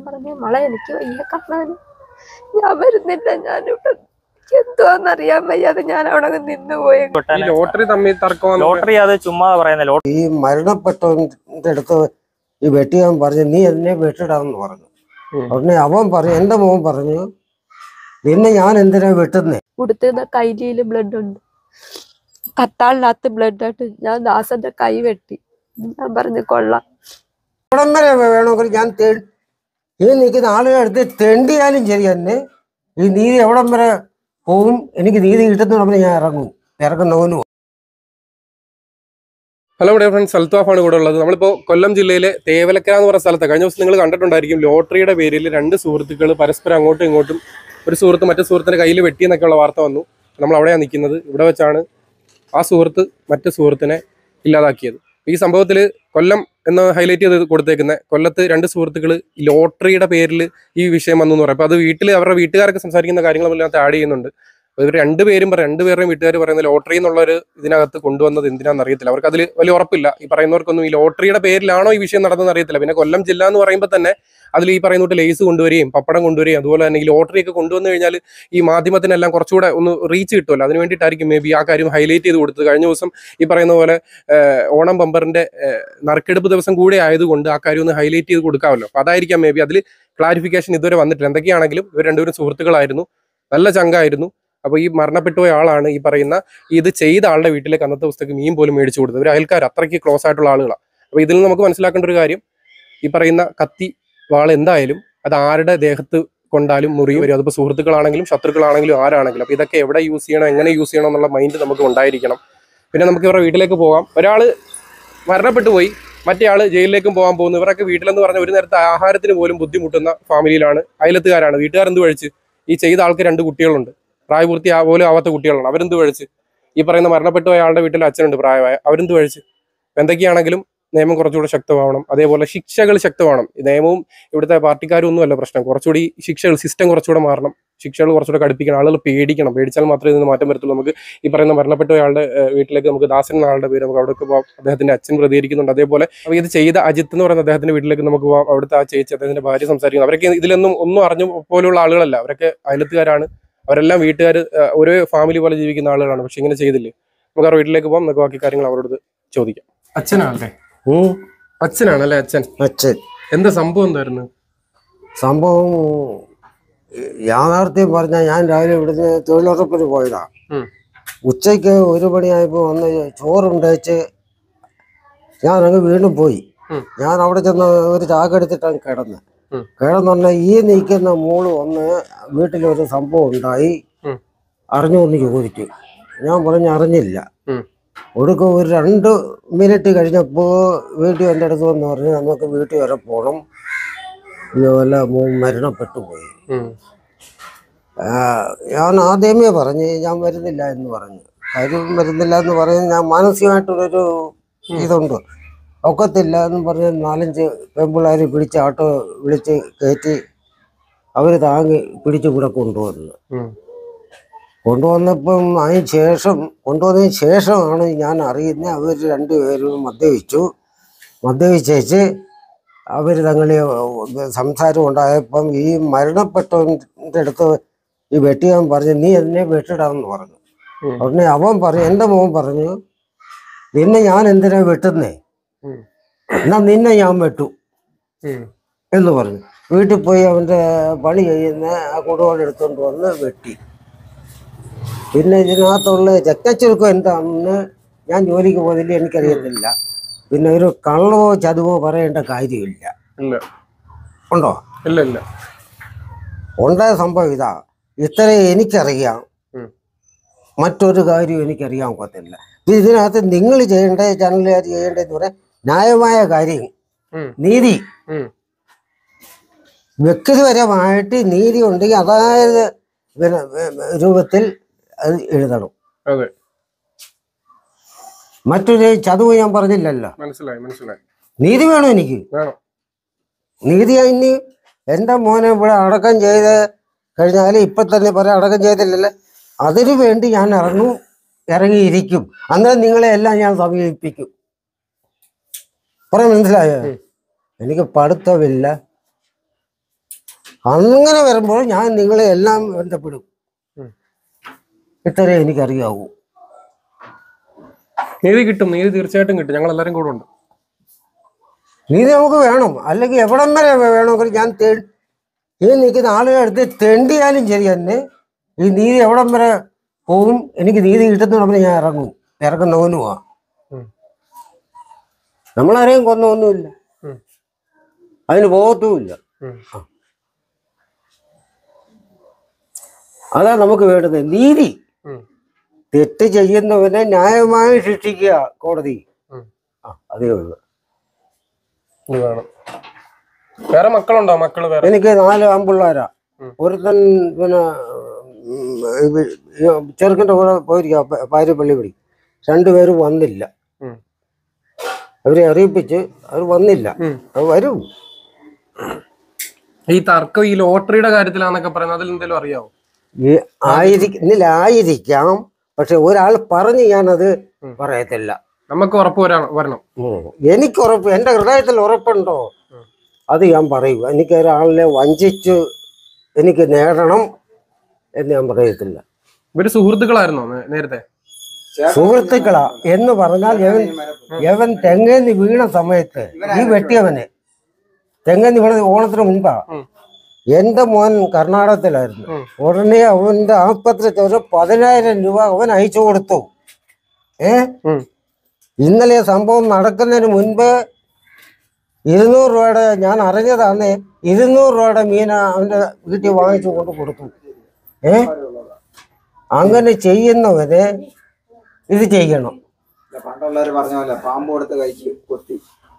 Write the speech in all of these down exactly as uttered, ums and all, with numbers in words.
പറഞ്ഞു മോളെ എനിക്ക് വയ്യ കാണാൻ, ഞാൻ വരുന്നില്ല, ഞാനിവിടെ എന്തോന്നറിയാൻ വയ്യാതെ ഞാൻ അവിടെ നിന്ന് പോയി. ലോട്ടറി തമ്മിൽ തർക്കം, ലോട്ടറി അത് ചുമ്മാ പറയുന്ന. ഈ മരണപ്പെട്ടവന്റെ അടുത്ത് ഈ വെട്ടിയാൻ പറഞ്ഞു നീ എന്നെ വെട്ടിടാന്ന് പറഞ്ഞു. ഉടനെ അവൻ പറഞ്ഞു, എന്റെ മോൻ പറഞ്ഞു നിന്നെ ഞാൻ എന്തിനാ വെട്ടുന്നേ? കൊടുത്തുന്ന കൈലിയില് ബ്ലഡ് ഉണ്ട്, കത്താളിനകത്ത് ബ്ലഡ് ആയിട്ട് ഞാൻ ദാസന്റെ കൈ വെട്ടി. ഞാൻ പറഞ്ഞു കൊള്ളാം, ഇവിടം വരെ വേണമെങ്കിൽ ഞാൻ ഈ നിൽക്കുന്ന ആളുകളുടെ അടുത്ത് തെണ്ടിയാലും ശരി തന്നെ ഈ നീതി എവിടം വരെ പോവും, എനിക്ക് നീതി കിട്ടുന്ന ഞാൻ ഇറങ്ങും, ഇറങ്ങുന്നവനും. ഹലോ ഡേ ഫ്രണ്ട്സ്, അൽത്താഫാണ് കൂടെ ഉള്ളത്. നമ്മളിപ്പോൾ കൊല്ലം ജില്ലയിലെ തേവലക്കര എന്ന് പറയുന്ന സ്ഥലത്ത് കഴിഞ്ഞ ദിവസം നിങ്ങൾ കണ്ടിട്ടുണ്ടായിരിക്കും, ലോട്ടറിയുടെ പേരിൽ രണ്ട് സുഹൃത്തുക്കൾ പരസ്പരം അങ്ങോട്ടും ഇങ്ങോട്ടും, ഒരു സുഹൃത്ത് മറ്റു സുഹൃത്തിൻ്റെ കയ്യിൽ വെട്ടിയെന്നൊക്കെയുള്ള വാർത്ത വന്നു. നമ്മൾ അവിടെയാണ് നിൽക്കുന്നത്. ഇവിടെ വെച്ചാണ് ആ സുഹൃത്ത് മറ്റു സുഹൃത്തിനെ ഇല്ലാതാക്കിയത്. ഈ സംഭവത്തിൽ കൊല്ലം എന്ന് ഹൈലൈറ്റ് ചെയ്ത് കൊടുത്തേക്കുന്നത്, കൊല്ലത്ത് രണ്ട് സുഹൃത്തുക്കൾ ലോട്ടറിയുടെ പേരിൽ ഈ വിഷയം വന്നു എന്ന് പറയും. അപ്പോൾ അത് വീട്ടിൽ അവരുടെ വീട്ടുകാരൊക്കെ സംസാരിക്കുന്ന കാര്യങ്ങളെല്ലാം ആഡ് ചെയ്യുന്നുണ്ട്. ഇവർ രണ്ടുപേരും രണ്ടുപേരുടെയും വീട്ടുകാർ പറയുന്ന ലോട്ടറി എന്നുള്ളൊരു ഇതിനകത്ത് കൊണ്ടുവന്നത് എന്തിനാണെന്ന് അറിയത്തില്ല. അവർക്ക് അതിൽ വലിയ ഉറപ്പില്ല. ഈ പറയുന്നവർക്കൊന്നും ഈ ലോട്ടറിയുടെ പേരിലാണോ ഈ വിഷയം നടന്നതെന്ന് അറിയത്തില്ല. പിന്നെ കൊല്ലം ജില്ല എന്ന് പറയുമ്പോൾ തന്നെ അതിൽ ഈ പറയുന്ന തൊട്ട് ലേസ് കൊണ്ടുവരികയും പപ്പടം കൊണ്ടുവരികയും അതുപോലെ തന്നെ ഈ ലോട്ടറി ഒക്കെ കൊണ്ടുവന്നു കഴിഞ്ഞാൽ ഈ മാധ്യമത്തിനെല്ലാം കുറച്ചുകൂടെ ഒന്ന് റീച്ച് കിട്ടുമല്ലോ. അതിന് വേണ്ടിയിട്ടായിരിക്കും മേ ബി ആ കാര്യം ഹൈലൈറ്റ് ചെയ്ത് കൊടുത്തത്. കഴിഞ്ഞ ദിവസം ഈ പറയുന്ന പോലെ ഓണം ബമ്പറിന്റെ നറുക്കെടുപ്പ് ദിവസം കൂടെ ആയതുകൊണ്ട് ആ കാര്യം ഒന്ന് ഹൈലൈറ്റ് ചെയ്ത് കൊടുക്കാമല്ലോ. അപ്പോൾ അതായിരിക്കാം മേ ബി. അതിൽ ക്ലാരിഫിക്കേഷൻ ഇതുവരെ വന്നിട്ടില്ല. എന്തൊക്കെയാണെങ്കിലും ഇവർ രണ്ടുപേരും സുഹൃത്തുക്കളായിരുന്നു, നല്ല ചങ്കായിരുന്നു. അപ്പോൾ ഈ മരണപ്പെട്ടുപോയ ആളാണ് ഈ പറയുന്ന ഇത് ചെയ്ത ആളുടെ വീട്ടിലേക്ക് അന്നത്തെ പുസ്തകം മീൻ പോലും മേടിച്ചു കൊടുത്തത്. ഇവർ അയൽക്കാർ അത്രയ്ക്ക് ക്ലോസ് ആയിട്ടുള്ള ആളുകളാണ്. അപ്പോൾ ഇതിൽ നിന്ന് നമുക്ക് മനസ്സിലാക്കേണ്ട ഒരു കാര്യം, ഈ പറയുന്ന കത്തി വാൾ എന്തായാലും അത് ആരുടെ ദേഹത്ത് കൊണ്ടാലും മുറിവ് വരും. അതിപ്പോൾ സുഹൃത്തുക്കളാണെങ്കിലും ശത്രുക്കളാണെങ്കിലും ആരാണെങ്കിലും. അപ്പോൾ ഇതൊക്കെ എവിടെ യൂസ് ചെയ്യണം, എങ്ങനെ യൂസ് ചെയ്യണം എന്നുള്ള മൈൻഡ് നമുക്ക് ഉണ്ടായിരിക്കണം. പിന്നെ നമുക്ക് ഇവരുടെ വീട്ടിലേക്ക് പോകാം. ഒരാൾ മരണപ്പെട്ടു പോയി, മറ്റേ ആൾ ജയിലിലേക്കും പോകാൻ പോകുന്നു. ഇവരൊക്കെ വീട്ടിലെന്ന് പറഞ്ഞാൽ ഒരു നേരത്തെ ആഹാരത്തിന് പോലും ബുദ്ധിമുട്ടുന്ന ഫാമിലിയിലാണ്, അയലത്തുകാരാണ്. വീട്ടുകാരെന്ത് കഴിച്ച് ഈ ചെയ്ത ആൾക്ക് രണ്ട് കുട്ടികളുണ്ട്, പ്രായപൂർത്തി പോലും ആവാത്ത കുട്ടികളാണ്. അവരെന്ത് കഴിച്ച് ഈ പറയുന്ന മരണപ്പെട്ടു പോയ ആളുടെ വീട്ടിൽ അച്ഛനുണ്ട് പ്രായമായ, അവരെന്ത് കഴിച്ച്. എന്തൊക്കെയാണെങ്കിലും നിയമം കുറച്ചുകൂടെ ശക്തമാവണം. അതേപോലെ ശിക്ഷകൾ ശക്തമാവണം. നിയമവും ഇവിടുത്തെ പാർട്ടിക്കാരും ഒന്നുമല്ല പ്രശ്നം, കുറച്ചുകൂടി ശിക്ഷകൾ സിസ്റ്റം കുറച്ചുകൂടെ മാറണം, ശിക്ഷകൾ കുറച്ചുകൂടെ കടുപ്പിക്കണം. ആളുകൾ പേടിക്കണം. പേടിച്ചാൽ മാത്രമേ ഇതിന് മാറ്റം വരത്തുള്ളൂ. നമുക്ക് ഈ പറയുന്ന മരണപ്പെട്ട ആളുടെ വീട്ടിലേക്ക് നമുക്ക് ദാസൻ എന്ന ആളുടെ പേര് നമുക്ക് അവിടേക്ക് പോകാം. അദ്ദേഹത്തിന്റെ അച്ഛൻ പ്രതികരിക്കുന്നുണ്ട്. അതേപോലെ ഇത് ചെയ്ത അജിത്ത് എന്ന് പറയുന്ന അദ്ദേഹത്തിന്റെ വീട്ടിലേക്ക് നമുക്ക് പോകാം. അവിടുത്തെ ആ ചേച്ചി അദ്ദേഹത്തിന്റെ ഭാര്യ സംസാരിക്കുന്നു. അവരൊക്കെ ഇതിലൊന്നും ഒന്നും അറിഞ്ഞു പോലുള്ള ആളുകളല്ല, അവരൊക്കെ അയലത്തുകാരാണ്. അവരെല്ലാം വീട്ടുകാർ ഒരേ ഫാമിലി പോലെ ജീവിക്കുന്ന ആളുകളാണ്. പക്ഷെ ഇങ്ങനെ ചെയ്തില്ലേ. നമുക്ക് ആ വീട്ടിലേക്ക് പോകാം, നമുക്ക് ബാക്കി കാര്യങ്ങൾ അവരോട് ചോദിക്കാം. അച്ഛനാണല്ലേ? അച്ഛനാണല്ലേ? അച്ഛൻ അച്ഛൻ എന്താ സംഭവം എന്തായിരുന്നു? സംഭവം യാഥാർത്ഥ്യം പറഞ്ഞാൽ ഞാൻ രാവിലെ ഇവിടുന്ന് തൊഴിലുറപ്പിന് പോയതാ. ഉച്ചയ്ക്ക് ഒരു മണിയായപ്പോ വന്ന് ചോറുണ്ടേച്ച് ഞാൻ അങ്ങ് വീണ്ടും പോയി. ഞാൻ അവിടെ ചെന്ന് ഒരു ചാക്കെടുത്തിട്ടാണ് കിടന്ന് കിടന്ന് പറഞ്ഞാൽ ഈ നിൽക്കുന്ന മോള് വന്ന് വീട്ടിലൊരു സംഭവം ഉണ്ടായി, അറിഞ്ഞു എന്ന് ചോദിച്ചു. ഞാൻ പറഞ്ഞു അറിഞ്ഞില്ല. ഒടുക്കം ഒരു രണ്ട് മിനിറ്റ് കഴിഞ്ഞപ്പോൾ വീട്ടിൽ എൻ്റെ അടുത്ത് വന്ന് പറഞ്ഞു നമുക്ക് വീട്ടിൽ വരെ പോകണം, ഇതുപോലെ മരണപ്പെട്ടു പോയി. ഞാൻ ആദ്യമേ പറഞ്ഞ് ഞാൻ വരുന്നില്ല എന്ന് പറഞ്ഞു. കാര്യം വരുന്നില്ല എന്ന് പറഞ്ഞ് ഞാൻ മാനസികമായിട്ടുള്ളൊരു ഇതുണ്ട്, ഒക്കത്തില്ല എന്ന് പറഞ്ഞ് നാലഞ്ച് പെമ്പിള്ളേർ പിടിച്ച് ആട്ടോ വിളിച്ച് കയറ്റി അവർ താങ്ങി പിടിച്ച് കൂടെ കൊണ്ടുവന്നു. കൊണ്ടുവന്നപ്പം അതിന് ശേഷം കൊണ്ടുവന്നതിന് ശേഷമാണ് ഞാൻ അറിയുന്നത് അവർ രണ്ടുപേരും മദ്യപിച്ചു. മദ്യപിച്ചേച്ച് അവർ തങ്ങളെ സംസാരം ഉണ്ടായപ്പം ഈ മരണപ്പെട്ടവൻ്റെ അടുത്ത് ഈ വെട്ടിയാൻ പറഞ്ഞു നീ എന്നെ വെട്ടിടാമെന്ന് പറഞ്ഞു. ഉടനെ അവൻ പറഞ്ഞു, എൻ്റെ മോൻ പറഞ്ഞു നിന്നെ ഞാൻ എന്തിനാ വെട്ടുന്നേ, എന്നാ നിന്നെ ഞാൻ വെട്ടു എന്ന് പറഞ്ഞു. വീട്ടിൽ പോയി അവൻ്റെ പണി ചെയ്യുന്ന ആ കുടുംബം എടുത്തുകൊണ്ട് വന്ന് വെട്ടി. പിന്നെ ഇതിനകത്തുള്ള രക്തച്ചുരുക്കം എന്താണെന്ന് ഞാൻ ജോലിക്ക് പോയതിൽ എനിക്കറിയത്തില്ല. പിന്നെ ഒരു കള്ളവോ ചതുവോ പറയേണ്ട കാര്യമില്ല. ഉണ്ടോ? ഇല്ല ഇല്ല. ഉണ്ടായ സംഭവം ഇതാ, ഇത്ര എനിക്കറിയാം, മറ്റൊരു കാര്യം എനിക്കറിയാൻ ഒക്കത്തില്ല. ഇതിനകത്ത് നിങ്ങൾ ചെയ്യേണ്ട, ചാനലുകാർ ചെയ്യേണ്ടതെന്ന് പറയാൻ ന്യായമായ കാര്യം, നീതി, വ്യക്തിപരമായിട്ട് നീതി ഉണ്ടെങ്കിൽ അതായത് രൂപത്തിൽ അത് എഴുതണം. മറ്റൊരു ചതുവ് ഞാൻ പറഞ്ഞില്ലല്ലോ. മനസ്സിലായി മനസ്സിലായി. നീതി വേണം എനിക്ക്. നീതി ഇനി എൻ്റെ മോനെ ഇവിടെ അടക്കം ചെയ്ത് കഴിഞ്ഞാൽ ഇപ്പം തന്നെ പറയാം അടക്കം ചെയ്തില്ലല്ലോ, അതിനു വേണ്ടി ഞാൻ ഇറങ്ങും, ഇറങ്ങിയിരിക്കും. അന്നേരം നിങ്ങളെ എല്ലാം ഞാൻ സമീപിപ്പിക്കും. പറയാൻ മനസ്സിലായോ? എനിക്ക് പഠിത്തമില്ല, അങ്ങനെ വരുമ്പോൾ ഞാൻ നിങ്ങളെ എല്ലാം ബന്ധപ്പെടും. ഇത്രേ എനിക്കറിയാവൂ. നീതി കിട്ടും, നീതി തീർച്ചയായിട്ടും കിട്ടും. ഞങ്ങൾ എല്ലാവരും കൂടെ ഉണ്ട്. നീതി നമുക്ക് വേണം. അല്ലെങ്കിൽ എവിടം വരെ വേണമെങ്കിൽ ഞാൻ ഈ നിൽക്കുന്ന ആളുകളുടെ അടുത്ത് തെണ്ടിയാലും ശരി തന്നെ ഈ നീതി എവിടം വരെ പോവും. എനിക്ക് നീതി കിട്ടുന്ന ഞാൻ ഇറങ്ങും. ഇറങ്ങുന്നവനുമാ. നമ്മളാരെയും കൊന്നൊന്നുമില്ല, അതിന് പോകത്തുമില്ല. അതാ നമുക്ക് വേണ്ടത്, നീതി. തെറ്റ് ചെയ്യുന്നവനെ ന്യായമായി ശിക്ഷിക്കുക കോടതി. ആ അതേ ഉള്ളു. വേറെ മക്കളുണ്ടോ? മക്കള് വേറെ? എനിക്ക് നാല് ആൺപിള്ളേരാ. ഒരുത്തൻ പിന്നെ ചെറുക്കൻ്റെ കൂടെ പോയിരിക്കുക പാരിപ്പള്ളി പടി. രണ്ടുപേരും വന്നില്ല. അവരെ അറിയിപ്പിച്ച് അവർ വന്നില്ല. അത് വരും. ഈ തർക്കം ഈ ലോട്ടറിയുടെ കാര്യത്തിലാന്നൊക്കെ പറയുന്നത്, അതിൽ എന്തെങ്കിലും അറിയാവോ? ആയിരിക്കാം, പക്ഷെ ഒരാൾ പറഞ്ഞ് ഞാനത് പറയത്തില്ല. നമുക്ക് ഉറപ്പ് വരണം. എനിക്ക് ഉറപ്പ്, എന്റെ ഹൃദയത്തിൽ ഉറപ്പുണ്ടോ അത് ഞാൻ പറയൂ. എനിക്ക് ഒരാളിനെ വഞ്ചിച്ച് എനിക്ക് നേടണം എന്ന് ഞാൻ പറയത്തില്ല. ഇവര് സുഹൃത്തുക്കളായിരുന്നോ നേരത്തെ? സുഹൃത്തുക്കളാ എന്ന് പറഞ്ഞാൽ യവൻ യവൻ തെങ്ങേന്ന് വീണ സമയത്ത് ഈ വെട്ടിയവനെ തെങ്ങേന്ന് വീണ ഓണത്തിന് മുൻപാ. എന്റെ മോൻ കർണാടകത്തിലായിരുന്നു. ഉടനെ അവന്റെ ആസ്പത്രി ഒരു പതിനായിരം രൂപ അവൻ അയച്ചു കൊടുത്തു. ഏ ഇന്നലെ സംഭവം നടക്കുന്നതിന് മുൻപ് ഇരുന്നൂറ് രൂപയുടെ ഞാൻ അറിഞ്ഞതാണ്. ഇരുന്നൂറ് രൂപയുടെ മീന അവന്റെ വീട്ടിൽ വാങ്ങിച്ചു കൊണ്ട് കൊടുത്തു. ഏ അങ്ങനെ ചെയ്യുന്നവരെ ഇത് ചെയ്യണം. പണ്ടുള്ളവര് പറഞ്ഞ പോലെ പാമ്പ് കൊടുത്ത് കൈക്ക് കൊത്തി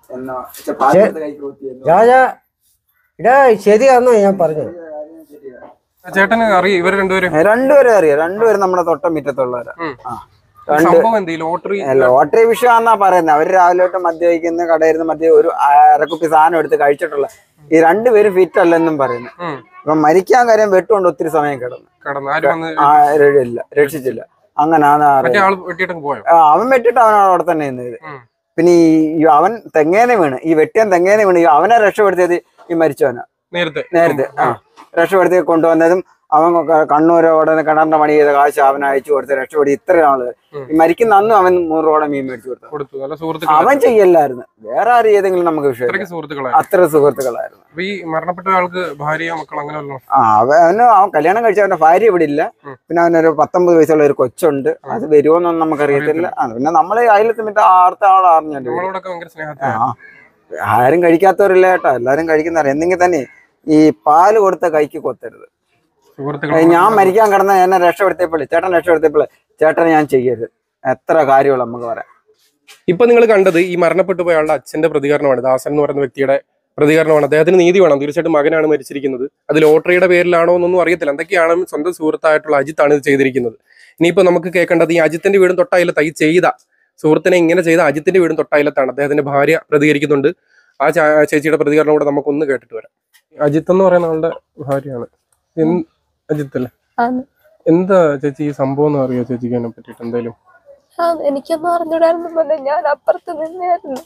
രാജാ ഇടാ ശരിയാന്നോ ഞാൻ പറഞ്ഞത്? ചേട്ടന് അറിയാം ഇവർ രണ്ടുപേരും? രണ്ടുപേരും അറിയാം. രണ്ടുപേരും നമ്മുടെ തൊട്ട മിറ്റത്തുള്ളവരാ. ലോട്ടറി ലോട്ടറി വിഷയമാന്നാ പറയുന്നത്. അവര് രാവിലെ തൊട്ട് മദ്യപിക്കുന്ന കടയിരുന്ന് മദ്യ ഒരു അരക്കുപ്പി സാധനം എടുത്ത് കഴിച്ചിട്ടുള്ള ഈ രണ്ടുപേരും ഫിറ്റ് അല്ലെന്നും പറയുന്നു. ഇപ്പൊ മരിക്കാൻ കാര്യം വെട്ടുകൊണ്ട് ഒത്തിരി സമയം കിടന്നു ഇല്ല, രക്ഷിച്ചില്ല. അങ്ങനാണ് അവൻ വെട്ടിട്ട് അവൻ അവിടെ തന്നെ നിന്നത്. പിന്നെ ഈ അവൻ തെങ്ങേനെ വീണ്, ഈ വെട്ടിയൻ തെങ്ങേനെ വീണ് അവനെ രക്ഷപ്പെടുത്തിയത് ഈ മരിച്ചവനാ. നേരത്തെ നേരത്തെ ആ രക്ഷപ്പെടുത്തി കൊണ്ടുവന്നതും അവൻ കണ്ണൂരോടെ കിണറിന്റെ പണി ചെയ്ത കാശ് അവൻ അയച്ചു കൊടുത്ത് രക്ഷപ്പെടുത്തി. ഇത്ര ആള് ഈ മരിക്കുന്ന അന്നും അവൻ നൂറ് രൂപ മീൻ മേടിച്ചു കൊടുത്തു. അവൻ ചെയ്യല്ലായിരുന്നു, വേറെ ആരും ഏതെങ്കിലും നമുക്ക് വിഷയം. അത്ര സുഹൃത്തുക്കളായിരുന്നു. ഈ മരണപ്പെട്ട ആൾക്ക് ഭാര്യ മക്കൾ അങ്ങനെ ആ അവന് അവൻ കല്യാണം കഴിച്ച അവന്റെ ഭാര്യ ഇവിടെ ഇല്ല. പിന്നെ അവനൊരു പത്തൊമ്പത് വയസ്സുള്ള ഒരു കൊച്ചുണ്ട്. അത് വരുമോന്നൊന്നും നമുക്കറിയത്തില്ല. പിന്നെ നമ്മളെ അയലത്ത് മറ്റേ ആർത്ത ആൾ അറിഞ്ഞല്ലോ. ആരും കഴിക്കാത്തവരില്ല കേട്ടോ, എല്ലാരും കഴിക്കുന്നവർ. എന്തെങ്കിൽ തന്നെ ഈ പാല് കൊടുത്ത കൈക്ക് കൊത്തരുത്. ഞാൻ മരിക്കാൻ കിടന്ന എന്നെ രക്ഷപ്പെടുത്തിയപ്പോഴേ ചേട്ടൻ രക്ഷപ്പെടുത്തിയപ്പോഴേ ചേട്ടനെ ഞാൻ ചെയ്യരുത്. എത്ര കാര്യങ്ങൾ നമുക്ക് പറയാം. ഇപ്പൊ നിങ്ങൾ കണ്ടത് ഈ മരണപ്പെട്ടു പോയ ആളുടെ അച്ഛന്റെ പ്രതികരണമാണ്. ദാസൻ എന്ന് പറയുന്ന വ്യക്തിയുടെ പ്രതികരണമാണ്. അദ്ദേഹത്തിന് നീതി വേണം. തീർച്ചയായിട്ടും മകനാണ് മരിച്ചിരിക്കുന്നത്. അത് ലോട്ടറിയുടെ പേരിലാണോ എന്നൊന്നും അറിയത്തില്ല. എന്തൊക്കെയാണ് സ്വന്തം സുഹൃത്തായിട്ടുള്ള അജിത്താണ് ഇത് ചെയ്തിരിക്കുന്നത്. ഇനിയിപ്പോ നമുക്ക് കേൾക്കേണ്ടത് ഈ അജിത്തിന്റെ വീടും തൊട്ടയിലത്ത് ഈ ചെയ്ത സുഹൃത്തിനെ ഇങ്ങനെ ചെയ്ത അജിത്തിന്റെ വീടും തൊട്ടയിലത്താണ്. അദ്ദേഹത്തിന്റെ ഭാര്യ പ്രതികരിക്കുന്നുണ്ട്. ആ ചേച്ചിയുടെ പ്രതികരണം കൂടെ നമുക്കൊന്ന് കേട്ടിട്ട് വരാം. അജിത്ത് എന്ന് പറയുന്ന ആളുടെ ഭാര്യയാണ് അജിത്ത് അല്ലേ? എന്താ ചേച്ചി ഈ സംഭവം എന്ന് അറിയോ ചേച്ചിക്ക് അതിനെ പറ്റിട്ട് എന്തെങ്കിലും? എനിക്കൊന്നും അറിഞ്ഞൂടായിരുന്നു. ഞാൻ അപ്പുറത്ത് നിന്നായിരുന്നു.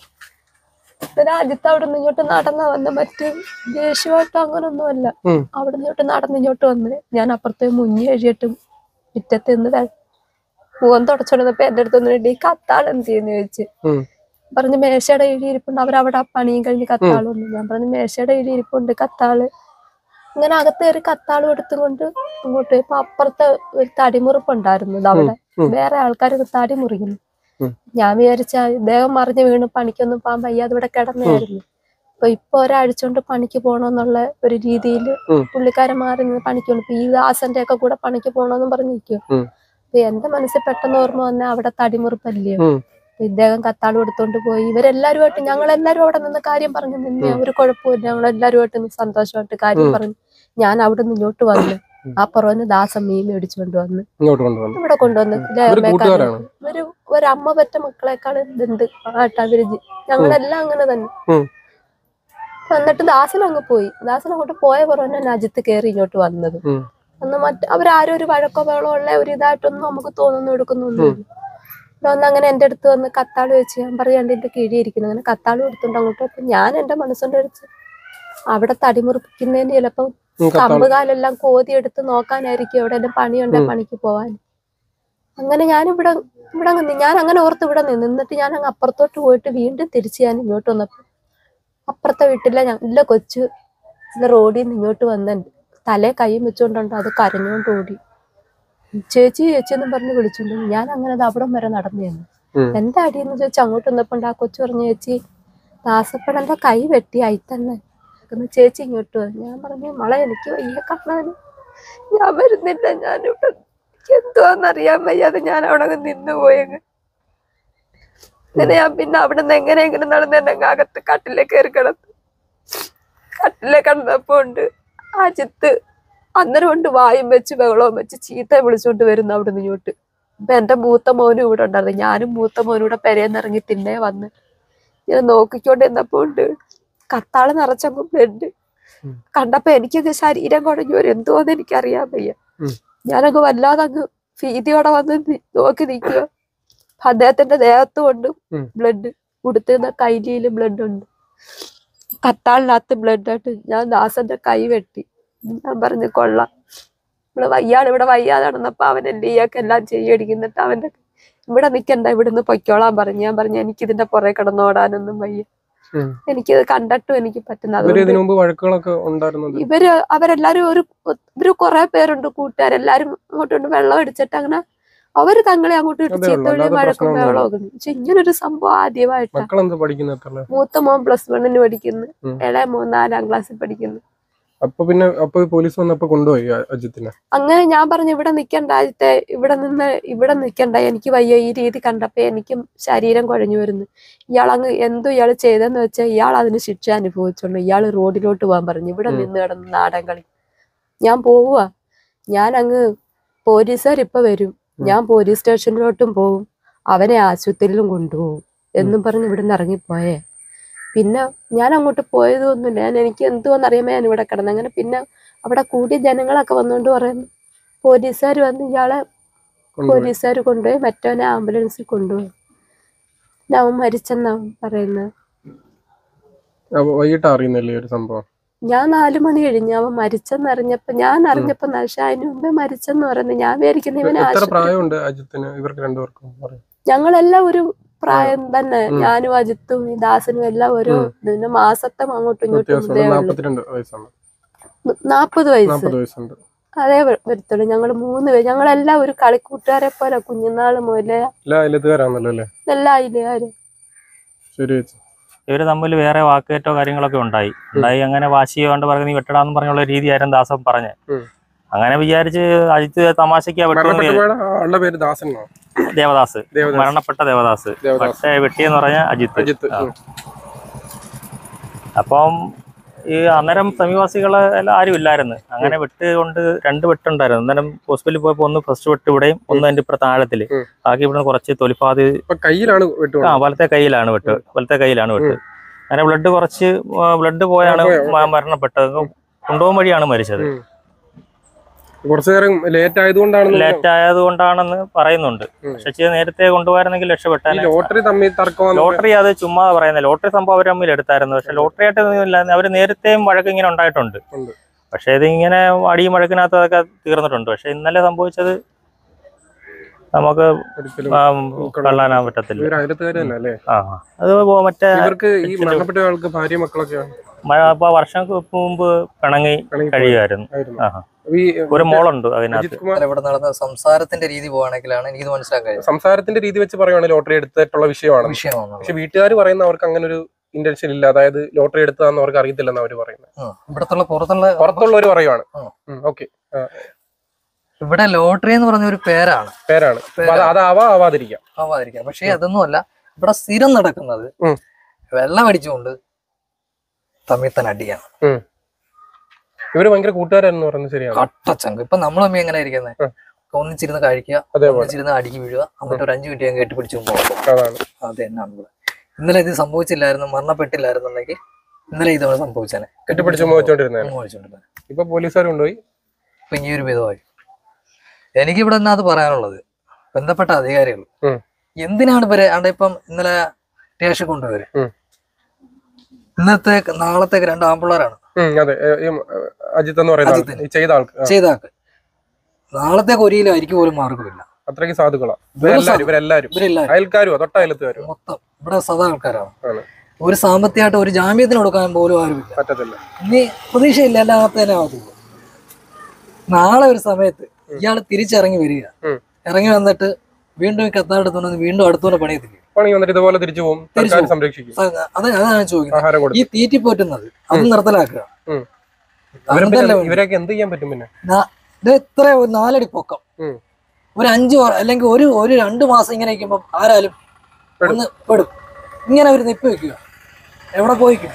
അജിത്ത് അവിടെ നിന്ന് ഇങ്ങോട്ട് നടന്ന വന്ന് മറ്റു ദേഷ്യമായിട്ടോ അങ്ങനൊന്നുമല്ല. അവിടെ നിന്ന് ഇങ്ങോട്ട് നടന്ന് ഇങ്ങോട്ട് വന്ന് ഞാൻ അപ്പുറത്തെ മുങ്ങി കഴിയിട്ടും മുറ്റത്ത് നിന്ന് മുഖം തുടച്ചോണ്ടപ്പോ എന്റെ അടുത്തൊന്നും വേണ്ടി കത്താൾ എന്ത് ചെയ്യുന്ന ചോദിച്ച് പറഞ്ഞു മേശയുടെ ഇഴി ഇരിപ്പുണ്ട്. അവരവിടെ പണിയും കഴിഞ്ഞ് കത്താളൊന്നു. ഞാൻ പറഞ്ഞു മേശയുടെ ഇഴി ഇരിപ്പുണ്ട് കത്താള്. ഇങ്ങനെ അകത്ത് കയറി കത്താളും എടുത്തുകൊണ്ട് ഇങ്ങോട്ട് ഇപ്പൊ അപ്പുറത്തെ ഒരു തടിമുറിപ്പുണ്ടായിരുന്നത്. അവിടെ വേറെ ആൾക്കാർ തടി മുറിക്കുന്നു. ഞാൻ വിചാരിച്ച ഇദ്ദേഹം മറിഞ്ഞു വീണ് പണിക്കൊന്നും പോകാൻ വയ്യാതെ ഇവിടെ കിടന്നായിരുന്നു. അപ്പൊ ഇപ്പൊ ഒരാഴ്ച കൊണ്ട് പണിക്ക് പോകണമെന്നുള്ള ഒരു രീതിയിൽ പുള്ളിക്കാരൻ മാറി നിന്ന് പണിക്ക് പോകണം. ഇപ്പൊ ഈ ദാസന്റെ ഒക്കെ കൂടെ പണിക്ക് പോകണമെന്നും പറഞ്ഞിരിക്കും. അപ്പൊ എന്റെ മനസ്സിൽ പെട്ടെന്ന് ഓർമ്മ വന്ന അവിടെ തടിമുറിപ്പല്ലയോ. ഇദ്ദേഹം കത്താള് എടുത്തോണ്ട് പോയി. ഇവരെല്ലാരുമായിട്ട് ഞങ്ങളെല്ലാരും അവിടെ നിന്ന് കാര്യം പറഞ്ഞു നിന്നെ. ഒരു കുഴപ്പമില്ല, ഞങ്ങളെല്ലാരുമായിട്ട് സന്തോഷമായിട്ട് കാര്യം പറഞ്ഞു. ഞാൻ അവിടെ നിന്ന് ഇങ്ങോട്ട് വന്നു. ആ പുറന്ന് ദാസം മീൻ മേടിച്ചുകൊണ്ട് വന്ന് ഇവിടെ കൊണ്ടുവന്ന് ഒരു ഒരമ്മ പറ്റ മക്കളെക്കാള് ഇതുണ്ട് ആട്ടാ വിരുചി. ഞങ്ങളെല്ലാം അങ്ങനെ തന്നെ. എന്നിട്ട് ദാസൻ അങ്ങ് പോയി. ദാസൻ അങ്ങോട്ട് പോയ പുറമെ അജിത്ത് കയറി ഇങ്ങോട്ട് വന്നത്. അന്ന് മറ്റ അവരാരും ഒരു വഴക്കോ ബഹളോ ഉള്ള ഒരു ഇതായിട്ടൊന്നും നമുക്ക് തോന്നുന്നു എടുക്കുന്നൊന്നുമില്ല. വന്ന് അങ്ങനെ എന്റെ അടുത്ത് വന്ന് കത്താള് വെച്ച് ഞാൻ പറയാണ്ട് എന്റെ കിഴിയിരിക്കുന്നു. അങ്ങനെ കത്താള് എടുത്തോണ്ട് അങ്ങോട്ട്. അപ്പൊ ഞാൻ എന്റെ മനസ്സുകൊണ്ട് അടിച്ച് അവിടെ തടിമുറിപ്പിക്കുന്നതിന് ചിലപ്പോ കമ്പുകാലെല്ലാം കോതി എടുത്ത് നോക്കാനായിരിക്കും എവിടെയെല്ലാം പണിയുണ്ടെ പണിക്ക് പോവാൻ. അങ്ങനെ ഞാനിവിടെ ഇവിടെ നിന്ന് ഞാൻ അങ്ങനെ ഓർത്ത് ഇവിടെ നിന്ന് നിന്നിട്ട് ഞാൻ അങ്ങ് അപ്പുറത്തോട്ട് പോയിട്ട് വീണ്ടും തിരിച്ച് ഞാൻ ഇങ്ങോട്ട് വന്നപ്പോ അപ്പുറത്തെ വീട്ടിലെ നല്ല കൊച്ചു റോഡിൽ നിന്ന് ഇങ്ങോട്ട് വന്ന തലേ കൈ വെച്ചോണ്ടുണ്ടോ അത് കരഞ്ഞോണ്ട് ഓടി. ചേച്ചി ചേച്ചി എന്നും പറഞ്ഞ് വിളിച്ചോണ്ട് ഞാൻ അങ്ങനെ അത് അവിടം വരെ നടന്നു തന്നു. എന്താ അടിയെന്ന് ചോദിച്ചാൽ അങ്ങോട്ട് വന്നപ്പോണ്ട് ആ കൊച്ചു പറഞ്ഞു ചേച്ചി ദാസപ്പടന്റെ കൈ വെട്ടി ആയി തന്നെ ചേച്ചി ഇങ്ങോട്ട് വന്നു. ഞാൻ പറഞ്ഞു മളെ എനിക്ക് വയ്യ കാണാന്, ഞാൻ വരുന്നില്ല, ഞാനിവിടെ എന്തുവാന്നറിയാൻ വയ്യാതെ ഞാൻ അവിടെ നിന്ന് പോയങ്ങ്. അങ്ങനെ ഞാൻ പിന്നെ അവിടെ നിന്ന് എങ്ങനെ എങ്ങനെ നടന്ന് എന്നെ അകത്ത് കട്ടിലെ കയറി കിടന്നു. കട്ടിലെ കിടന്നപ്പോ ഉണ്ട് അജിത്ത് അന്നേരം കൊണ്ട് വായും വെച്ച് ബഹളവും വെച്ച് ചീത്ത വിളിച്ചോണ്ട് വരുന്നു അവിടെ നിന്ന് ഇങ്ങോട്ട്. അപ്പൊ എന്റെ മൂത്ത മോനും ഇവിടെ ഉണ്ടായിരുന്നു. ഞാനും മൂത്ത മോനും ഇവിടെ പെരേന്നിറങ്ങി തിന്നെ വന്ന് ഞാൻ നോക്കിക്കൊണ്ട് എന്നപ്പോ ഉണ്ട് കത്താള് നിറച്ചങ്ങ് ബ്ലഡ് കണ്ടപ്പോ എനിക്കത് ശരീരം കുഴഞ്ഞു വരും. എന്തോന്ന് എനിക്കറിയാൻ വയ്യ. ഞാനങ്ങ് വല്ലാതെ അങ്ങ് ഭീതിയോടെ വന്ന് നോക്കി നിൽക്കുക. അദ്ദേഹത്തിന്റെ ദേഹത്ത് കൊണ്ട് ബ്ലഡ്, ഉടുത്തുന്ന കൈലിയില് ബ്ലഡ് ഉണ്ട്, കത്താളിനകത്ത് ബ്ലഡ് ആയിട്ട്. ഞാൻ ദാസന്റെ കൈ വെട്ടി. ഞാൻ പറഞ്ഞു കൊള്ളാം, നമ്മള് വയ്യാൾ ഇവിടെ വയ്യാതെ നടന്നപ്പോ അവനല്ലേ ഇയാൾക്ക് എല്ലാം ചെയ്യടിക്കുന്നിട്ട് അവന്റെ ഇവിടെ നിക്കണ്ട, ഇവിടുന്ന് പൊയ്ക്കോളാൻ പറഞ്ഞു. ഞാൻ പറഞ്ഞു എനിക്കിതിന്റെ പുറകെ കിടന്നോടാനൊന്നും വയ്യ, എനിക്കിത് കണ്ടിട്ടും എനിക്ക് പറ്റുന്നത്. ഇവര് അവരെല്ലാരും ഒരു ഇവര് കുറെ പേരുണ്ട് കൂട്ടുകാരെല്ലാരും അങ്ങോട്ടുണ്ട് വെള്ളം അടിച്ചിട്ട് അങ്ങനെ അവര് തങ്ങളെ അങ്ങോട്ട് ഇട്ട് ചീത്തവിളിയും വഴക്കും വെള്ളമൊക്കെ. പക്ഷെ ഇങ്ങനൊരു സംഭവം ആദ്യമായിട്ടാണ്. മൂത്ത മോൻ പ്ലസ് വണ്ണിന് പഠിക്കുന്നു, ഇളയ മോൻ നാലാം ക്ലാസ്സിൽ പഠിക്കുന്നു. അപ്പൊ പിന്നെ അപ്പൊ പോലീസ് വന്നപ്പോ കൊണ്ടുപോയി അജിത്തിനെ. അങ്ങനെ ഞാൻ പറഞ്ഞു ഇവിടെ നിക്കണ്ട അജിത്തെ, ഇവിടെ നിന്ന് ഇവിടെ നിക്കണ്ട, എനിക്ക് വയ്യ. ഈ രീതി കണ്ടപ്പോ എനിക്കും ശരീരം കുഴഞ്ഞു വരുന്നു. ഇയാൾ അങ്ങ് എന്തോ ഇയാൾ ചെയ്തെന്ന് വെച്ചാൽ ഇയാൾ അതിന് ശിക്ഷ അനുഭവിച്ചോണ്ട് ഇയാൾ റോഡിലോട്ട് പോകാൻ പറഞ്ഞു. ഇവിടെ നിന്ന് കിടന്ന് നാടൻ കളി. ഞാൻ പോവുക, ഞാൻ അങ്ങ് പോലീസുകാർ ഇപ്പൊ വരും, ഞാൻ പോലീസ് സ്റ്റേഷനിലോട്ടും പോവും, അവനെ ആശുപത്രിയിലും കൊണ്ടുപോകും എന്നും പറഞ്ഞ് ഇവിടെ നിന്ന് ഇറങ്ങിപ്പോയേ. പിന്നെ ഞാൻ അങ്ങോട്ട് പോയതൊന്നുമില്ല. ഞാൻ എനിക്ക് എന്തുവെന്ന് അറിയാമോ ഞാൻ ഇവിടെ കിടന്നു. അങ്ങനെ പിന്നെ അവിടെ കൂടിയ ജനങ്ങളൊക്കെ വന്നുകൊണ്ട് പറയുന്നു പോലീസുകാർ വന്ന് ഇയാളെ പോലീസുകാർ കൊണ്ടുപോയി മറ്റവനെ ആംബുലൻസിൽ കൊണ്ടുപോയി. അവൻ മരിച്ചെന്നാവും പറയുന്നത്. വൈകിട്ട് അറിയുന്നില്ലേ ഒരു സംഭവം? ഞാൻ നാലു മണി കഴിഞ്ഞു അവൻ മരിച്ചെന്ന് അറിഞ്ഞപ്പോ. ഞാൻ അറിഞ്ഞപ്പോ പക്ഷെ അതിന് മുമ്പേ മരിച്ചെന്ന് പറയുന്നത്. ഞാൻ വിചാരിക്കുന്ന ഇവനെ ഞങ്ങളെല്ലാം ഒരു പ്രായം തന്നെ. ഞാനും അജിത്തും ഈ ദാസനും എല്ലാം ഒരു പിന്നെ മാസത്തെ അങ്ങോട്ടും ഇങ്ങോട്ടും നാപ്പത് വയസ്സ് അതേ വരത്തുള്ളൂ. ഞങ്ങള് മൂന്ന് പേര് ഞങ്ങളെല്ലാം ഒരു കളിക്കൂട്ടുകാരെ പോലെ കുഞ്ഞുനാള് മുതലേ എല്ലാ അയിലുകാരും. ഇവര് തമ്മിൽ വേറെ വാക്കേറ്റോ കാര്യങ്ങളൊക്കെ ഉണ്ടായി ഉണ്ടായി അങ്ങനെ വാശി കൊണ്ട് പറഞ്ഞ് നീ വെട്ടടാന്ന് പറഞ്ഞുള്ള രീതിയായിരുന്നു ദാസൻ പറഞ്ഞ്. അങ്ങനെ വിചാരിച്ച് അജിത്ത് തമാശയ്ക്ക് ദേവദാസ്, മരണപ്പെട്ട ദേവദാസ്, പക്ഷേ വെട്ടിയെന്ന് പറഞ്ഞ അജിത്ത്. അപ്പം ഈ അന്നേരം സമീപവാസികള് എല്ലാം ആരും ഇല്ലായിരുന്നു. അങ്ങനെ വെട്ട് കൊണ്ട് രണ്ട് വെട്ടുണ്ടായിരുന്നു. അന്നേരം ഹോസ്പിറ്റലിൽ പോയപ്പോ ഒന്ന് ഫസ്റ്റ് വെട്ട് ഇവിടെയും ഒന്ന് അതിന്റെ ഇപ്പുറത്ത് ആഴത്തില്. ബാക്കി ഇവിടെ കുറച്ച് തൊലിപ്പാതി ആ വലത്തെ കൈയിലാണ് വെട്ട്, വലത്തെ കൈയിലാണ് വെട്ട്. അങ്ങനെ ബ്ലഡ് കുറച്ച് ബ്ലഡ് പോയാണ് മരണപ്പെട്ടത്. കൊണ്ടുപോകാൻ വഴിയാണ് മരിച്ചത്. ലേറ്റ് ആയതുകൊണ്ടാണ് ലേറ്റ് ആയതുകൊണ്ടാണെന്ന് പറയുന്നുണ്ട്. പക്ഷെ നേരത്തെ കൊണ്ടുപോയിരുന്നെങ്കിൽ രക്ഷപ്പെട്ടാൽ. ലോട്ടറി അത് ചുമ്മാ പറയുന്നത്. ലോട്ടറി സംഭവം അവർ തമ്മിൽ എടുത്തായിരുന്നു. പക്ഷെ ലോട്ടറി ആയിട്ട് അവര് നേരത്തെയും വഴക്ക് ഇങ്ങനെ ഉണ്ടായിട്ടുണ്ട്. പക്ഷെ ഇത് ഇങ്ങനെ അടിയും വഴക്കിനകത്ത് അതൊക്കെ തീർന്നിട്ടുണ്ട്. പക്ഷെ ഇന്നലെ സംഭവിച്ചത് നമുക്ക് കള്ളാനാൻ പറ്റത്തില്ല. ആ അത് മറ്റേ വർഷങ്ങൾക്ക് മുമ്പ് പിണങ്ങി കഴിയുമായിരുന്നു. ആ ഒരു മോളുണ്ട് അതിനകത്ത്. ഇവിടെ നടന്ന സംസാരത്തിന്റെ രീതി പോവാണെങ്കിലാണ് എനിക്ക് മനസ്സിലാക്കാൻ. സംസാരത്തിന്റെ രീതി വെച്ച് പറയുവാണെങ്കിൽ ലോട്ടറി എടുത്തിട്ടുള്ള വിഷയമാണ് വിഷയമാണ് പക്ഷെ വീട്ടുകാർ പറയുന്ന അവർക്ക് അങ്ങനെ ഒരു ഇന്റൻഷൻ ഇല്ല. അതായത് ലോട്ടറി എടുത്തതാന്ന് അവർക്ക് അറിയത്തില്ലെന്ന് അവർ പറയുന്നത്. ഇവിടത്തുള്ള പുറത്തുള്ള പുറത്തുള്ളവർ പറയുവാണ്. ഓക്കെ, ഇവിടെ ലോട്ടറി എന്ന് പറഞ്ഞ ഒരു പേരാണ് പേരാണ് അതാവാ ആവാതിരിക്കാം ആവാതിരിക്കാം പക്ഷെ അതൊന്നും അല്ല. ഇവിടെ സ്ഥിരം നടക്കുന്നത് വെള്ളം അടിച്ചുകൊണ്ട് തമ്മിൽ തന്നെ അടിയാണ്. ഇവര് ഭയങ്കര കൂട്ടുകാരെന്ന് പറയുന്നത് ശരിയാണ്. കട്ടച്ചങ്ക്. ഇപ്പൊ നമ്മൾ തമ്മിൽ എങ്ങനെ ഇരിക്കുന്നത്? ഒന്നിച്ചിരുന്ന് കഴിക്കുക, ഒന്നിച്ചിരുന്ന് അടിക്ക് വീഴുക, എന്നിട്ട് ഒരു അഞ്ചു മിനിറ്റ് കെട്ടിപ്പിടിച്ചു പോകും. അത് തന്നെയാണ് ഇവിടെ. ഇന്നലെ ഇത് സംഭവിച്ചില്ലായിരുന്നു, മരണപ്പെട്ടില്ലായിരുന്നുണ്ടെങ്കിൽ ഇന്നലെ ഇതോടെ സംഭവിച്ചേനെ. കെട്ടിപ്പിടിച്ച് മോഹിച്ചോണ്ടിരുന്നത്. ഇപ്പൊ പോലീസുകാർ കൊണ്ടുപോയി. ഇപ്പൊ ഈ ഒരു വിധമായി. എനിക്കിവിടെ എന്നാ അത് പറയാനുള്ളത്, ബന്ധപ്പെട്ട അധികാരികൾ എന്തിനാണ് ഇവരെ അവിടെ ഇപ്പം ഇന്നലെ സ്റ്റേഷൻ കൊണ്ടുവരും. ഇന്നത്തെ നാളത്തേക്ക് രണ്ട് ആമ്പിള്ളേരാണ് അതെ, അജിത്ത് എന്ന് പറയുന്ന ചെയ്ത ആൾക്ക് ചെയ്ത ആൾക്ക് നാളത്തേക്ക് ഒരിക്കലും അരിക്ക് പോലും മാർഗമില്ല. അത്രയ്ക്ക് സാധുക്കളാണ് ഇവരെല്ലാരും. അയൽക്കാരോ തൊട്ടയലത്തുകാരോ മൊത്തം ഇവിടെ സദാ ആൾക്കാരാണ്. ഒരു സാമ്പത്തികമായിട്ട് ഒരു ജാമ്യത്തിന് കൊടുക്കാൻ പോലും ആരുമില്ല, പറ്റത്തില്ല. ഇനി പ്രതീക്ഷയില്ല, അല്ലാത്ത തന്നെ ആവത്തില്ല. നാളെ ഒരു സമയത്ത് ഇയാൾ തിരിച്ചിറങ്ങി വരിക, ഇറങ്ങി വന്നിട്ട് വീണ്ടും ഈ കത്താടെത്തുണ്ടെന്ന് വീണ്ടും അടുത്തോടെ പണിയത്തില്ല, പണി വന്നിട്ട് ഇതുപോലെ തിരിച്ചു പോകും. സംരക്ഷിക്കും. അത് അതാണ് ചോദിക്കുന്നത്. ഈ തീറ്റി പോറ്റുന്നത് അത് നിർത്തലാക്കുക. ഇവരൊക്കെ എന്ത് ചെയ്യാൻ പറ്റും? പിന്നെ ഇത് ഇത്ര ഒരു നാലടി പൊക്കം, ഒരു അഞ്ചു അല്ലെങ്കിൽ ഒരു ഒരു രണ്ടു മാസം ഇങ്ങനെ ഇരിക്കുമ്പോ ആരാലും ഒന്ന് പെടും. ഇങ്ങനെ ഒരു നിപ്പ് വെക്കുക, എവിടെ പോയിക്കും?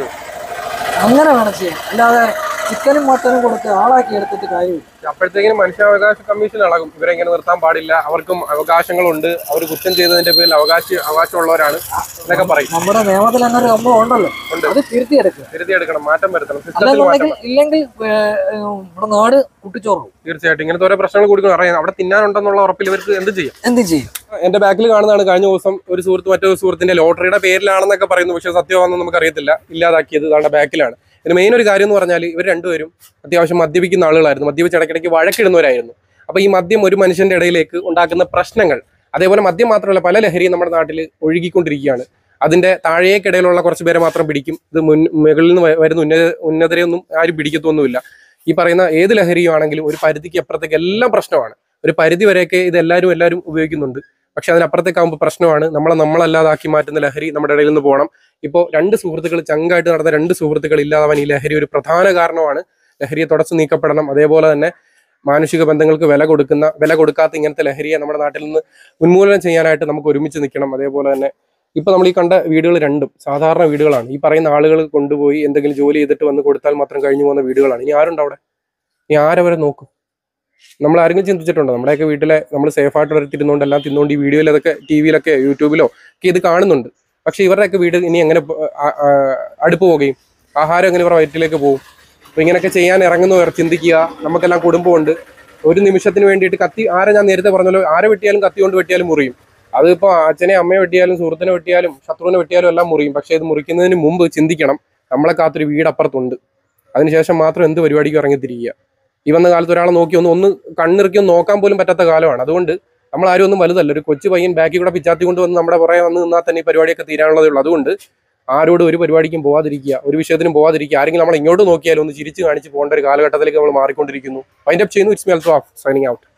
അങ്ങനെ വേണം ചെയ്യാൻ, അല്ലാതെ ചിക്കനും മട്ടനും കൊടുത്ത് ആളാക്കി എടുത്തിട്ട് കാര്യമില്ല. അപ്പോഴത്തേക്കും മനുഷ്യാവകാശ കമ്മീഷൻ ഇളകും. ഇവരെങ്ങനെ നിർത്താൻ പാടില്ല, അവർക്കും അവകാശങ്ങളുണ്ട്, അവർ കുറ്റം ചെയ്തതിന്റെ പേരിൽ അവകാശ അവകാശമുള്ളവരാണ് എന്നൊക്കെ പറയും. നമ്മുടെ നിയമത്തിൽ തന്നെ ഒരു സംഭവം ഉണ്ടല്ലോ, അത് തിരുത്തിയെടുക്കുക, തിരുത്തിയെടുക്കണം, മാറ്റം വരുത്തണം. ഇല്ലെങ്കിൽ നമ്മുടെ നാട് കുട്ടിച്ചോറും. തീർച്ചയായിട്ടും ഇങ്ങനത്തെ ഓരോ പ്രശ്നങ്ങൾ കൂടി അറിയാം. അവിടെ തിന്നാനുണ്ടെന്നുള്ള ഉറപ്പിൽ ഇവർക്ക് എന്ത് ചെയ്യും? എന്ത് ചെയ്യും? എന്റെ ബാക്കിൽ കാണുന്നതാണ് കഴിഞ്ഞ ദിവസം ഒരു സുഹൃത്ത് മറ്റൊരു സുഹൃത്തിന്റെ ലോട്ടറിയുടെ പേരിലാണെന്നൊക്കെ പറയുന്നു. പക്ഷെ സത്യമാണെന്ന് നമുക്ക് അറിയത്തില്ല. ഇല്ലാതാക്കിയത് ഇതാണ്ട് ബാക്കിലാണ്. ഇതിന് മെയിൻ ഒരു കാര്യം എന്ന് പറഞ്ഞാൽ ഇവർ രണ്ടുപേരും അത്യാവശ്യം മദ്യപിക്കുന്ന ആളുകളായിരുന്നു, മദ്യപിച്ച് ഇടയ്ക്കിടയ്ക്ക് വഴക്കിടുന്നവരായിരുന്നു. അപ്പോൾ ഈ മദ്യം ഒരു മനുഷ്യന്റെ ഇടയിലേക്ക് ഉണ്ടാക്കുന്ന പ്രശ്നങ്ങൾ, അതേപോലെ മദ്യം മാത്രമല്ല പല ലഹരിയും നമ്മുടെ നാട്ടിൽ ഒഴുകിക്കൊണ്ടിരിക്കുകയാണ്. അതിന്റെ താഴേക്കിടയിലുള്ള കുറച്ച് പേരെ മാത്രം പിടിക്കും. ഇത് മുൻ മുകളിൽ നിന്ന് വരുന്ന ഉന്നത ഉന്നതരെയൊന്നും ആരും പിടിക്കത്തൊന്നുമില്ല. ഈ പറയുന്ന ഏത് ലഹരിയും ആണെങ്കിലും ഒരു പരിധിക്ക് അപ്പുറത്തേക്ക് എല്ലാം പ്രശ്നമാണ്. ഒരു പരിധി വരെയൊക്കെ ഇത് എല്ലാവരും എല്ലാവരും ഉപയോഗിക്കുന്നുണ്ട്. പക്ഷെ അതിനപ്പുറത്തേക്കാകുമ്പോൾ പ്രശ്നമാണ്. നമ്മളെ നമ്മളല്ലാതാക്കി മാറ്റുന്ന ലഹരി നമ്മുടെ ഇടയിൽ നിന്ന് പോകണം. ഇപ്പോൾ രണ്ട് സുഹൃത്തുക്കൾ ചങ്കായിട്ട് നടന്ന രണ്ട് സുഹൃത്തുക്കൾ ഇല്ലാതാവാൻ ഈ ലഹരി ഒരു പ്രധാന കാരണമാണ്. ലഹരിയെ തുടച്ചു നീക്കപ്പെടണം. അതേപോലെ തന്നെ മാനുഷിക ബന്ധങ്ങൾക്ക് വില കൊടുക്കുന്ന വില കൊടുക്കാത്ത ഇങ്ങനത്തെ ലഹരിയെ നമ്മുടെ നാട്ടിൽ നിന്ന് ഉന്മൂലനം ചെയ്യാനായിട്ട് നമുക്ക് ഒരുമിച്ച് നിൽക്കണം. അതേപോലെ തന്നെ ഇപ്പൊ നമ്മൾ ഈ കണ്ട വീടുകൾ രണ്ടും സാധാരണ വീടുകളാണ്. ഈ പറയുന്ന ആളുകൾ കൊണ്ടുപോയി എന്തെങ്കിലും ജോലി ചെയ്തിട്ട് വന്ന് കൊടുത്താൽ മാത്രം കഴിഞ്ഞു പോകുന്ന വീടുകളാണ്. ഇനി ആരുണ്ട് അവിടെ? ഇനി ആരവരെ നോക്കും? നമ്മൾ ആരെങ്കിലും ചിന്തിച്ചിട്ടുണ്ടോ? നമ്മുടെയൊക്കെ വീട്ടിലെ നമ്മൾ സേഫായിട്ട് വരത്തിരുന്നോണ്ട് എല്ലാം തിന്നുകൊണ്ട് ഈ വീഡിയോയിൽ അതൊക്കെ ടി വിയിലൊക്കെ യൂട്യൂബിലോ ഒക്കെ ഇത് കാണുന്നുണ്ട്. പക്ഷെ ഇവരുടെയൊക്കെ വീട് ഇനി എങ്ങനെ അടുപ്പ് പോകുകയും ആഹാരം എങ്ങനെ ഇവരുടെ വയറ്റിലേക്ക് പോകും? അപ്പൊ ഇങ്ങനെയൊക്കെ ചെയ്യാൻ ഇറങ്ങുന്നവർ ചിന്തിക്കുക. നമുക്കെല്ലാം കുടുംബമുണ്ട്. ഒരു നിമിഷത്തിന് വേണ്ടിയിട്ട് കത്തി ആരെ ഞാൻ നേരത്തെ പറഞ്ഞല്ലോ, ആരെ വെട്ടിയാലും കത്തി കൊണ്ട് വെട്ടിയാലും മുറിയും. അതിപ്പോൾ അച്ഛനെ അമ്മയെ വെട്ടിയാലും സുഹൃത്തിനെ വെട്ടിയാലും ശത്രുവിനെ വെട്ടിയാലും എല്ലാം മുറിയും. പക്ഷെ ഇത് മുറിക്കുന്നതിന് മുമ്പ് ചിന്തിക്കണം, നമ്മളെ കാത്തൊരു വീട് അപ്പുറത്തുണ്ട്. അതിനുശേഷം മാത്രം എന്ത് പരിപാടിക്കും ഇറങ്ങിത്തിരിക്കുക. ഈ വന്ന കാലത്ത് ഒരാളെ നോക്കി ഒന്ന് ഒന്ന് കണ്ണിറുക്കി ഒന്ന് നോക്കാൻ പോലും പറ്റാത്ത കാലമാണ്. അതുകൊണ്ട് നമ്മൾ ആരും ഒന്നും വലുതല്ല. ഒരു കൊച്ചു പയ്യൻ ബാക്കി കൂടെ പിച്ചാത്തി കൊണ്ട് വന്ന് നമ്മുടെ പുറകെ വന്ന് നിന്നാൽ തന്നെ ഈ പരിപാടിയൊക്കെ തീരാനുള്ളതേ ഉള്ളൂ. അതുകൊണ്ട് ആരോടും ഒരു പരിപാടിക്കും പോകാതിരിക്കുക, ഒരു വിഷയത്തിനും പോകാതിരിക്കുക. ആരെങ്കിലും നമ്മൾ ഇങ്ങോട്ട് നോക്കിയാലും ഒന്ന് ചിരിച്ച് കാണിച്ച് പോകേണ്ട ഒരു കാലഘട്ടത്തിലേക്ക് നമ്മൾ മാറിക്കൊണ്ടിരിക്കുന്നു. വൈൻഡ് അപ്പ് ചെയ്യുന്നു. It's me Althaf signing out.